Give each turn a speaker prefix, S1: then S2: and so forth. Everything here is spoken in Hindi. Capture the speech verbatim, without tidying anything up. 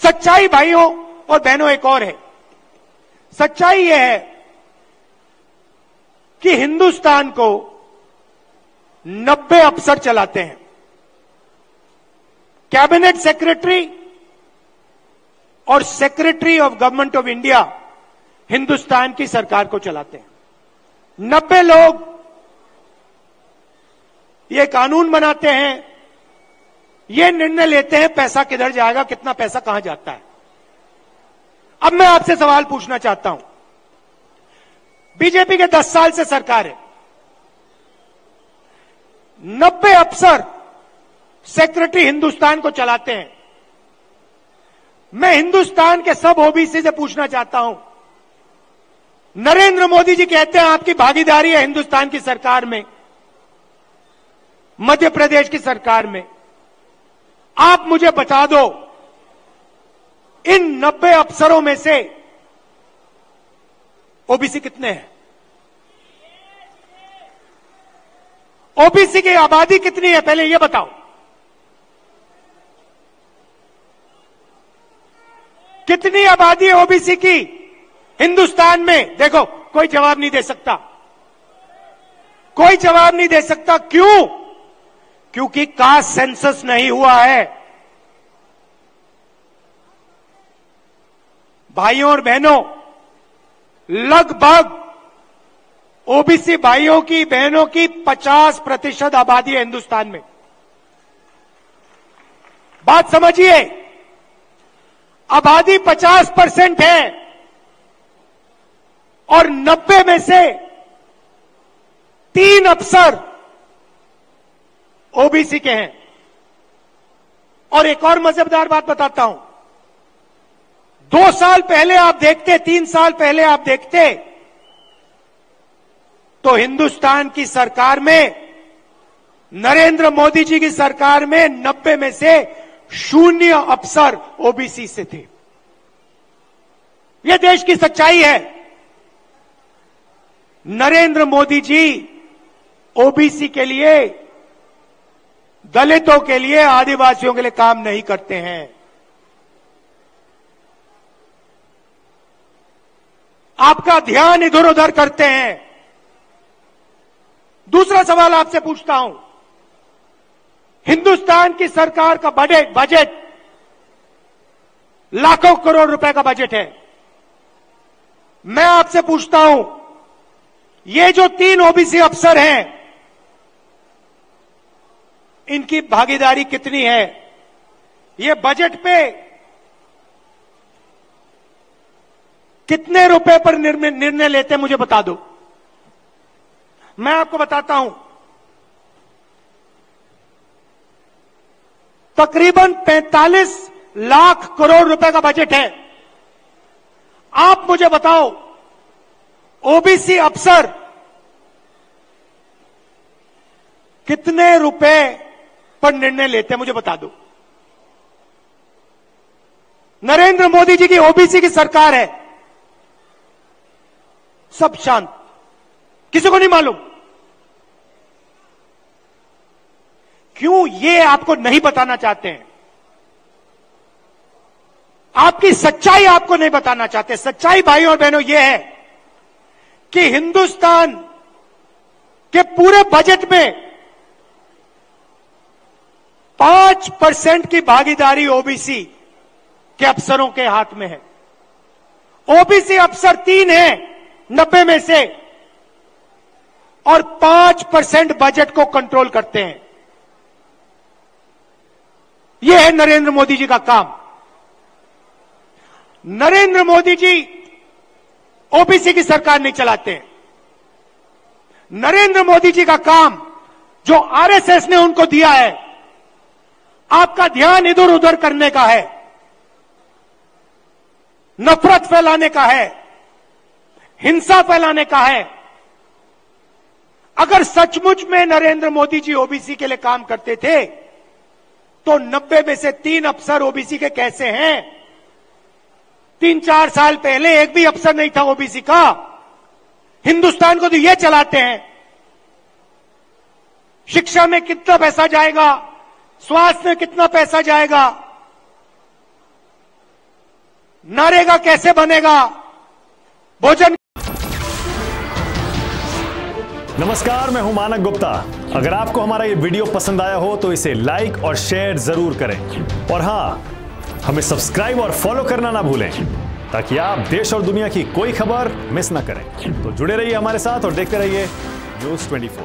S1: सच्चाई भाइयों और बहनों एक और है। सच्चाई यह है कि हिंदुस्तान को नब्बे अफसर चलाते हैं। कैबिनेट सेक्रेटरी और secretary of government of India Hindustan की सरकार को चलाते हैं। नब्बे लोग ये कानून बनाते हैं, ये निर्णय लेते हैं पैसा किधर जाएगा, कितना पैसा कहां जाता है। अब मैं आपसे सवाल पूछना चाहता हूं, बीजेपी के दस साल से सरकार है, नब्बे अफसर सेक्रेटरी हिंदुस्तान को चलाते हैं। मैं हिंदुस्तान के सब ओबीसी से पूछना चाहता हूं, नरेंद्र मोदी जी कहते हैं आपकी भागीदारी है हिंदुस्तान की सरकार में, मध्य प्रदेश की सरकार में। आप मुझे बता दो, इन नब्बे अफसरों में से ओबीसी कितने हैं? ओबीसी की आबादी कितनी है पहले यह बताओ। कितनी आबादी है ओबीसी की हिंदुस्तान में? देखो, कोई जवाब नहीं दे सकता, कोई जवाब नहीं दे सकता। क्यों? क्योंकि कास्ट सेंसस नहीं हुआ है। भाइयों और बहनों, लगभग ओबीसी भाइयों की बहनों की पचास प्रतिशत आबादी है हिंदुस्तान में। बात समझिए, आबादी पचास परसेंट है और नब्बे में से तीन अफसर ओबीसी के हैं। और एक और मजेदार बात बताता हूं, दो साल पहले आप देखते, तीन साल पहले आप देखते तो हिंदुस्तान की सरकार में, नरेंद्र मोदी जी की सरकार में नब्बे में से शून्य अफसर ओबीसी से थे। यह देश की सच्चाई है। नरेंद्र मोदी जी ओबीसी के लिए, दलितों के लिए, आदिवासियों के लिए काम नहीं करते हैं। आपका ध्यान इधर उधर करते हैं। दूसरा सवाल आपसे पूछता हूं, हिंदुस्तान की सरकार का बजट बजट लाखों करोड़ रुपए का बजट है। मैं आपसे पूछता हूं, ये जो तीन ओबीसी अफसर हैं, इनकी भागीदारी कितनी है? ये बजट पे कितने रुपए पर निर्णय लेते हैं मुझे बता दो। मैं आपको बताता हूं, तकरीबन पैंतालीस लाख करोड़ रुपए का बजट है। आप मुझे बताओ, ओबीसी अफसर कितने रुपए पर निर्णय लेते हैं मुझे बता दो। नरेंद्र मोदी जी की ओबीसी की सरकार है, सब शांत, किसी को नहीं मालूम। क्यों? ये आपको नहीं बताना चाहते हैं, आपकी सच्चाई आपको नहीं बताना चाहते। सच्चाई भाइयों और बहनों ये है कि हिंदुस्तान के पूरे बजट में पांच परसेंट की भागीदारी ओबीसी के अफसरों के हाथ में है। ओबीसी अफसर तीन हैं नब्बे में से, और पांच परसेंट बजट को कंट्रोल करते हैं। यह है नरेंद्र मोदी जी का काम। नरेंद्र मोदी जी ओबीसी की सरकार नहीं चलाते हैं। नरेंद्र मोदी जी का काम, जो आरएसएस ने उनको दिया है, आपका ध्यान इधर उधर करने का है, नफरत फैलाने का है, हिंसा फैलाने का है। अगर सचमुच में नरेंद्र मोदी जी ओबीसी के लिए काम करते थे तो नब्बे में से तीन अफसर ओबीसी के कैसे हैं? तीन चार साल पहले एक भी अफसर नहीं था ओबीसी का। हिंदुस्तान को तो ये चलाते हैं। शिक्षा में कितना पैसा जाएगा, स्वास्थ्य में कितना पैसा जाएगा, नरेगा कैसे बनेगा? भोजन।
S2: नमस्कार, मैं हूं मानक गुप्ता। अगर आपको हमारा ये वीडियो पसंद आया हो तो इसे लाइक और शेयर जरूर करें, और हां, हमें सब्सक्राइब और फॉलो करना ना भूलें ताकि आप देश और दुनिया की कोई खबर मिस ना करें। तो जुड़े रहिए हमारे साथ और देखते रहिए न्यूज़ चौबीस।